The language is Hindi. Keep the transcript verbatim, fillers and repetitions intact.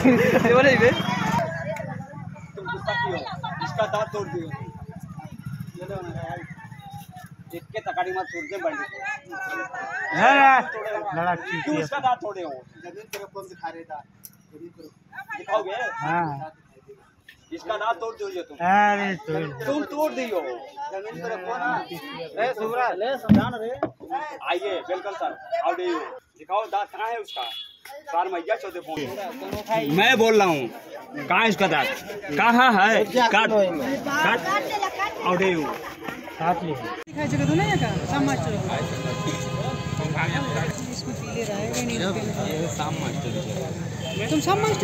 बोले बे तुम गुस्सा क्यों? इसका दांत तोड़ दियो। एक के तकाड़ी मत तोड़ दे बंडी। लड़ा क्यों इसका दांत तोड़े हो? जमीन तेरे कौन सिखा रहे था? दिखाओगे? हाँ इसका दांत तोड़ दो तुम। अरे तुम तोड़ दियो। जमीन तेरे कौन है? ए सुबरा ले समझान रे। आइए welcome sir. How do you? दिखाओ दांत कहाँ है उसका? सर मैया चौदह फोन। मैं बोल रहा हूँ कहाँ है उसका दांत? कहाँ है? काट काट। How do you? काट ली दिखाई जगह तो नहीं है का शाम मास्टर इसको पी ले रहा है नहीं शाम मास्टर तुम शाम मास्टर